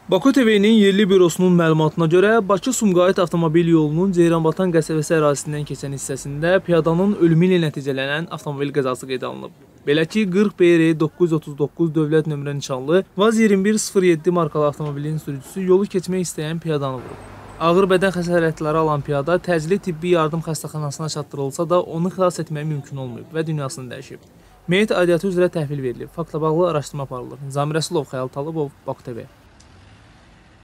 Baku TV-nin yerli bürosunun məlumatına görə Bakı-Sumqayıt avtomobil yolunun Ceyranbatan qəsəbəsi ərazisindən keçən hissəsində piyadanın ölümü ilə nəticələnən avtomobil qəzası qeydə alınıb. Belə ki, 40 BR 939 dövlət nömrə nişanlı VAZ 2107 markalı avtomobilin sürücüsü yolu keçmək istəyən piyadanı vurub. Ağır bədən xəsarətləri alan piyada təcili tibbi yardım xəstəxanasına çatdırılsa da onu xilas etmək mümkün olmayıb və dünyasını dəyişib. Meyit aidiyyatı üzrə təhvil verilib. Faktla bağlı araşdırma aparılır. Zamir Rəsulov, Xəyal Talıbov, Baku TV.